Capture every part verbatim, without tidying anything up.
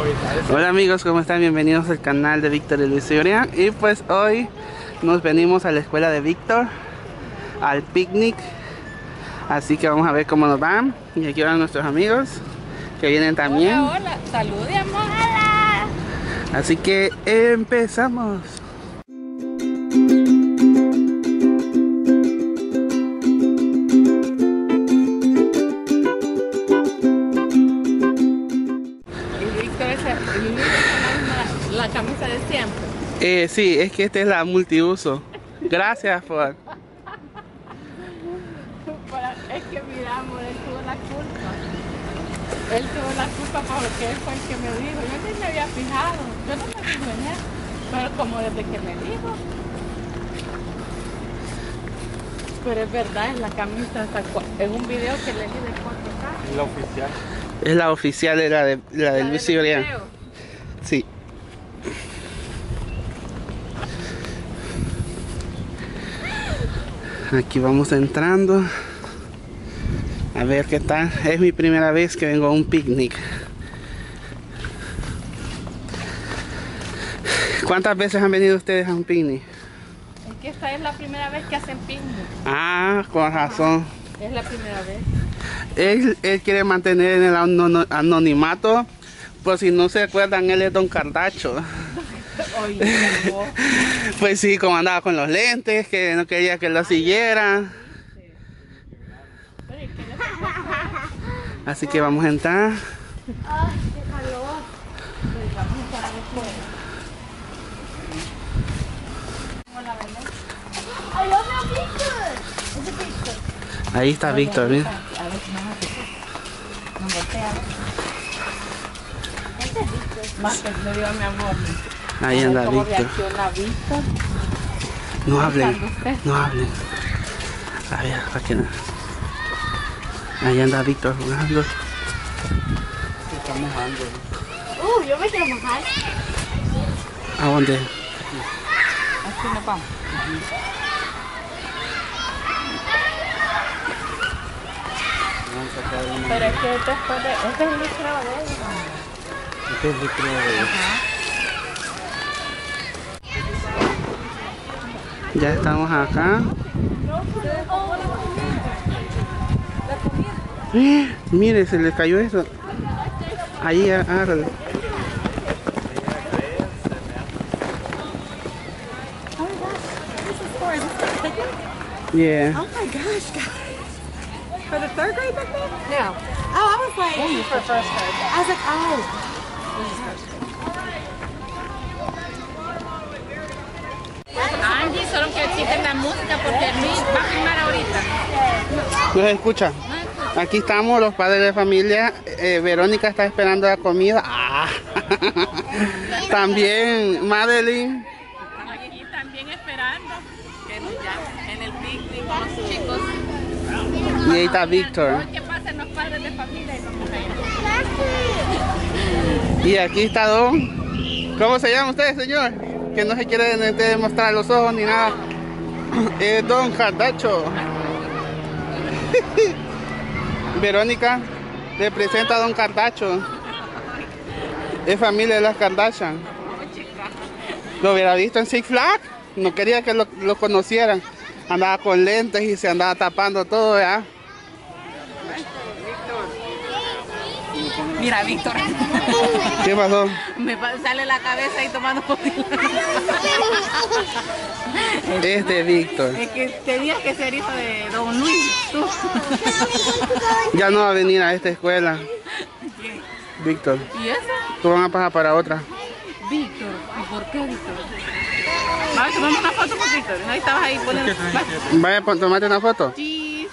Hola amigos, ¿cómo están? Bienvenidos al canal de Víctor y Luis Orián. Y pues hoy nos venimos a la escuela de Víctor, al picnic. Así que vamos a ver cómo nos van. Y aquí van nuestros amigos que vienen también. Hola, hola, saludemos. Hola. Así que empezamos. La camisa de siempre. Eh, sí, es que esta es la multiuso. Gracias por... Es que miramos, él tuvo la culpa. Él tuvo la culpa porque él fue el que me dijo. Yo ni me había fijado. Yo no me fijo en él. Pero como desde que me dijo. Pero es verdad, es la camisa. Es un video que le di de cuatro K. La oficial. Es la oficial de la de, la de Luis Orián. Sí. Aquí vamos entrando a ver qué tal. Es mi primera vez que vengo a un picnic. ¿Cuántas veces han venido ustedes a un picnic? Es que esta es la primera vez que hacen picnic. Ah, con razón. Es la primera vez. Él, él quiere mantener en el anonimato. Por si no se acuerdan, él es Don Cardacho. Oye, no. Pues sí, como andaba con los lentes, que no quería que lo siguieran. Así que vamos a entrar. Ay, qué calor. Vamos a entrar después. Ay, yo veo Víctor. Ese Víctor. Ahí está Víctor, mira. A ver si no me voltea. Este es Víctor. Más que le digo a mi amor. Ahí anda ¿Cómo Víctor. reacciona Víctor? No hablen, no hablen. A ver, para que no. Ahí anda Víctor jugando. Está mojando. Uh, yo me quiero mojar. ¿A dónde? Aquí nos vamos. Pero es que después de... Este es el recreo de él. Este es el recreo de él. Ya estamos acá. Eh, mire, se le cayó eso. Ahí, agárralo. Yeah. Oh my gosh, guys. For the third grade back then? No. Oh, I was like... Ooh, for first grade. I was like, oh. Angie, solo que existe la música porque Luis va a filmar ahorita. ¿Nos escucha? Aquí estamos los padres de familia. eh, Verónica está esperando la comida. Ah. También Madeline. Aquí también esperando que nos llamen en el picnic con los chicos. Y ahí está Víctor. ¿Qué pasan los padres de familia y vamos a ir? Y aquí está Don. ¿Cómo se llama usted, señor? Que no se quiere demostrar los ojos ni nada. Es Don Cardacho. Verónica le presenta a Don Cardacho. Es familia de las Kardashian. Lo hubiera visto en Six Flags. No quería que lo, lo conocieran. Andaba con lentes y se andaba tapando todo, ¿verdad? Mira, Víctor. ¿Qué pasó? Me sale la cabeza ahí tomando fotos. Este es Víctor. Es que tenías que ser hijo de Don Luis, tú. Ya no va a venir a esta escuela. ¿Quién? Víctor. ¿Y eso? Tú vas a pasar para otra. Víctor. ¿Y por qué, Víctor? Vamos a tomar una foto con Víctor. Ahí estabas ahí poniendo... Vaya, tomate una foto. Cheese.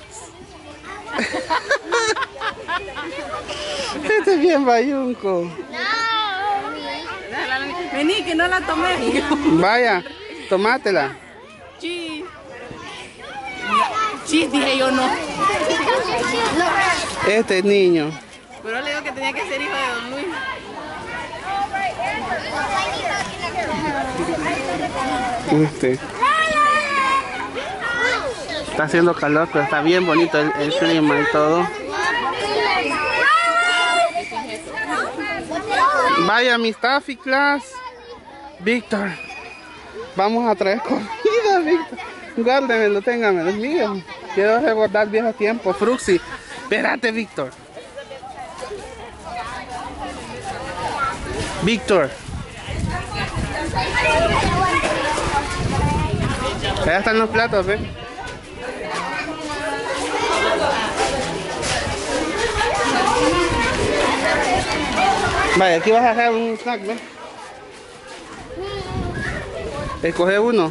Este es bien bayunco. Vení, que no la tomé. Vaya, tomátela. Cheese. Cheese, dije yo no. Este niño. Pero le digo que tenía que ser hijo de Don Luis. Este. Está haciendo calor, pero está bien bonito el, el clima y todo. Vaya, mi Taffy Class. Víctor. Vamos a traer comida, Víctor. Guárdemelo, téngamelo, es mío. Quiero recordar viejos tiempos. Fruxy. Espérate, Víctor. Víctor. Allá están los platos, ¿ves? Vaya, aquí vas a dejar un snack, ¿ves? Escoge uno.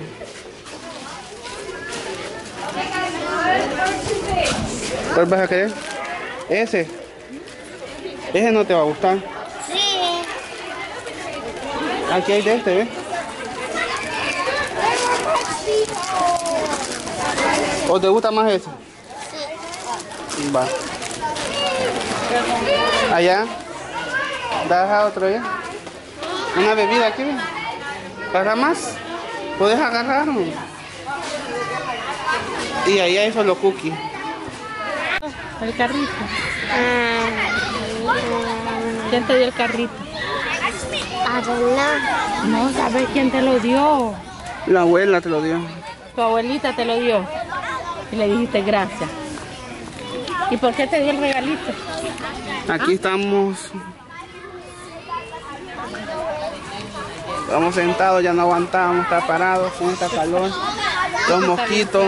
¿Cuál vas a querer? Ese. Ese no te va a gustar. Sí. Aquí hay de este, ¿ves? ¿O te gusta más ese? Sí. Va. Allá. ¿Das otro ya? Una bebida aquí, ¿ves? ¿Para más? ¿Puedes agarrarlo? Y ahí hay solo cookies. El carrito. ¿Quién te dio el carrito? Adela. No sabes quién te lo dio. La abuela te lo dio. Tu abuelita te lo dio. Y le dijiste gracias. ¿Y por qué te dio el regalito? Aquí ¿Ah? estamos. Estamos sentados, ya no aguantamos, está parados, con esta calor. Los mosquitos.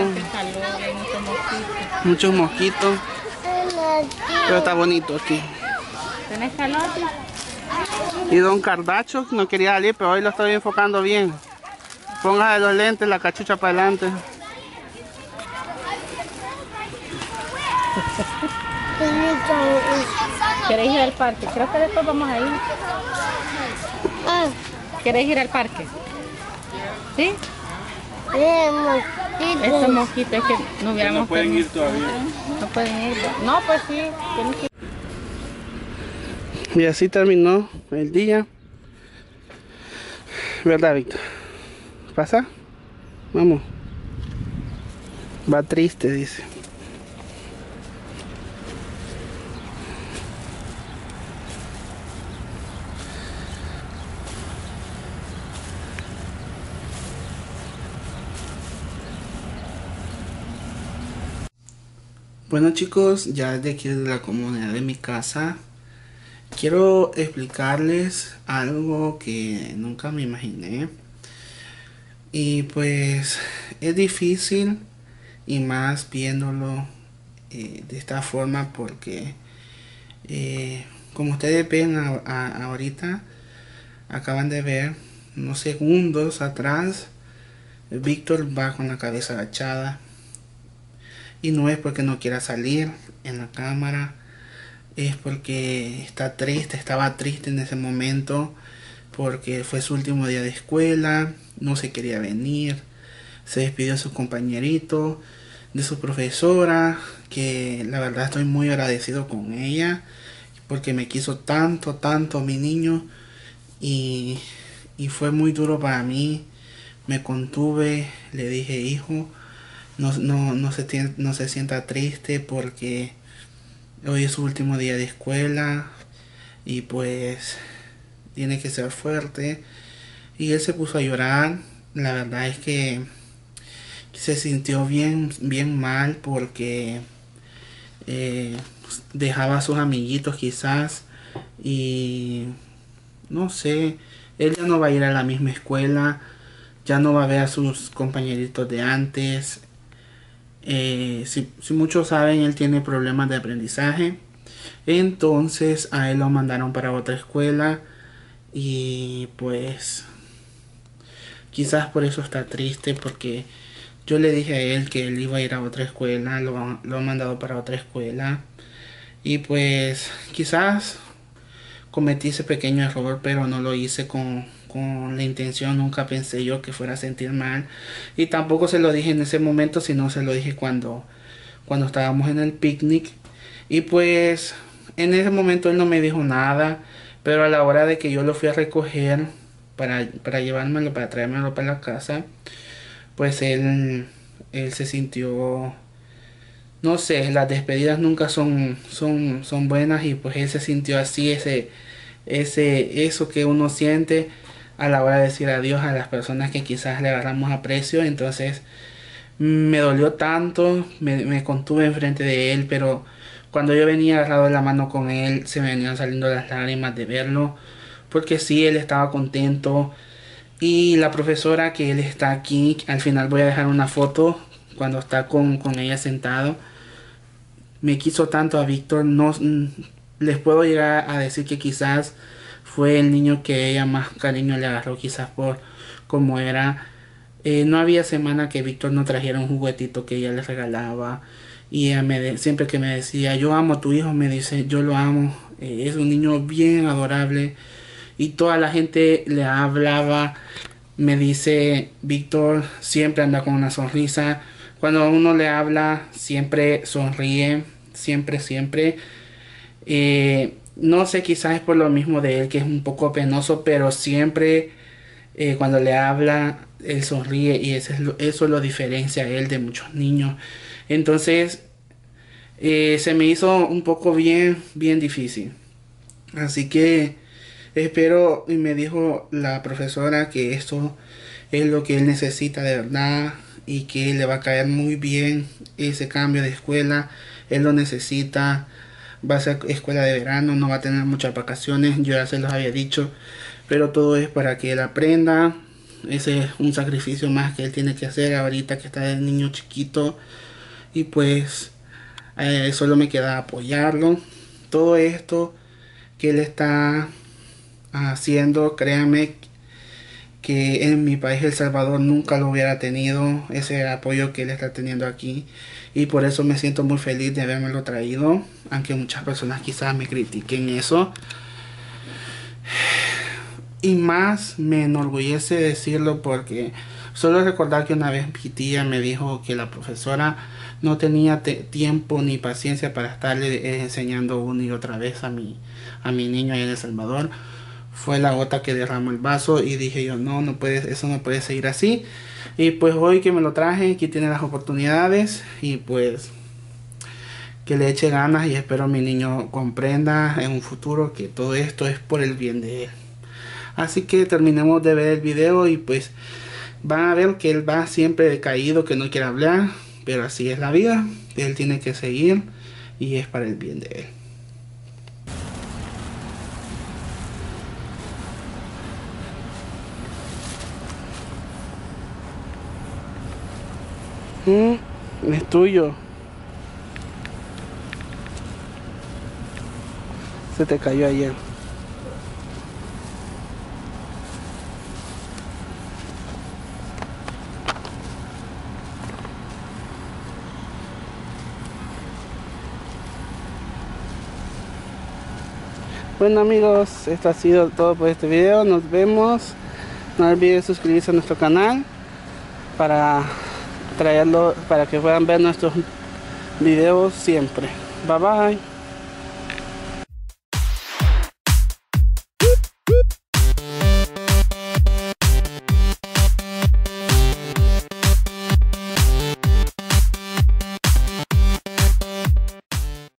Muchos mosquitos. Pero está bonito aquí. ¿Tenés calor? Y Don Cardacho no quería salir, pero hoy lo estoy enfocando bien. Póngase los lentes, la cachucha para adelante. ¿Queréis ir al parque? Creo que después vamos a ir. ¿Queréis ir al parque? ¿Sí? Estos mosquitos es que no hubiéramos... No pueden ir todavía. No pueden ir. No, pues sí. Tienen que... Y así terminó el día. ¿Verdad, Víctor? ¿Pasa? Vamos. Va triste, dice. Bueno, chicos, ya de aquí de la comunidad de mi casa quiero explicarles algo que nunca me imaginé. Y pues es difícil, y más viéndolo eh, de esta forma, porque eh, como ustedes ven a, a, ahorita, acaban de ver unos segundos atrás, Víctor va con la cabeza agachada. Y no es porque no quiera salir en la cámara, es porque está triste, estaba triste en ese momento, porque fue su último día de escuela, no se quería venir, se despidió de sus compañeritos, de su profesora, que la verdad estoy muy agradecido con ella, porque me quiso tanto, tanto mi niño, y, y fue muy duro para mí. Me contuve, le dije, hijo, No, no, no, se tiene, no se sienta triste porque hoy es su último día de escuela y pues tiene que ser fuerte. Y él se puso a llorar. La verdad es que se sintió bien, bien mal porque eh, dejaba a sus amiguitos quizás y no sé, él ya no va a ir a la misma escuela, ya no va a ver a sus compañeritos de antes. Eh, si, si muchos saben, él tiene problemas de aprendizaje, entonces a él lo mandaron para otra escuela y pues quizás por eso está triste, porque yo le dije a él que él iba a ir a otra escuela, lo, lo han mandado para otra escuela y pues quizás cometí ese pequeño error, pero no lo hice con con la intención, nunca pensé yo que fuera a sentir mal, y tampoco se lo dije en ese momento, sino se lo dije cuando cuando estábamos en el picnic. Y pues en ese momento él no me dijo nada, pero a la hora de que yo lo fui a recoger para, para llevármelo, para traérmelo para la casa, pues él él se sintió, no sé, las despedidas nunca son son son buenas, y pues él se sintió así, ese ese, eso que uno siente a la hora de decir adiós a las personas que quizás le agarramos aprecio. Entonces me dolió tanto, me, me contuve enfrente de él, pero cuando yo venía agarrado de la mano con él, se me venían saliendo las lágrimas de verlo, porque sí, él estaba contento. Y la profesora, que él está aquí, al final voy a dejar una foto cuando está con, con ella sentado, me quiso tanto a Víctor. No les puedo llegar a decir que quizás fue el niño que ella más cariño le agarró, quizás por cómo era. Eh, no había semana que Víctor no trajera un juguetito que ella le regalaba. Y ella me de, siempre que me decía, yo amo a tu hijo, me dice, yo lo amo. Eh, es un niño bien adorable. Y toda la gente le hablaba, me dice, Víctor siempre anda con una sonrisa. Cuando uno le habla, siempre sonríe, siempre, siempre. Eh, no sé, quizás es por lo mismo de él, que es un poco penoso, pero siempre eh, cuando le habla, él sonríe, y eso, es lo, eso lo diferencia a él de muchos niños. Entonces, eh, se me hizo un poco bien, bien difícil. Así que espero, y me dijo la profesora, que esto es lo que él necesita de verdad, y que le va a caer muy bien ese cambio de escuela. Él lo necesita. Va a ser escuela de verano, no va a tener muchas vacaciones, yo ya se los había dicho, pero todo es para que él aprenda. Ese es un sacrificio más que él tiene que hacer ahorita que está de niño chiquito, y pues eh, solo me queda apoyarlo. Todo esto que él está haciendo, créanme que en mi país, El Salvador, nunca lo hubiera tenido, ese apoyo que él está teniendo aquí, y por eso me siento muy feliz de habérmelo traído, aunque muchas personas quizás me critiquen eso. Y más me enorgullece decirlo, porque solo recordar que una vez mi tía me dijo que la profesora no tenía tiempo ni paciencia para estarle eh, enseñando una y otra vez a mi, a mi niño allá en El Salvador. Fue la gota que derramó el vaso, y dije yo, no, no puede, eso no puede seguir así. Y pues hoy que me lo traje, aquí tiene las oportunidades, y pues que le eche ganas, y espero mi niño comprenda en un futuro que todo esto es por el bien de él. Así que terminemos de ver el video, y pues van a ver que él va siempre decaído, que no quiere hablar, pero así es la vida, él tiene que seguir, y es para el bien de él. Mm, es tuyo. Se te cayó ayer. Bueno amigos, esto ha sido todo por este video. Nos vemos. No olviden suscribirse a nuestro canal para traerlo, para que puedan ver nuestros videos siempre. Bye bye.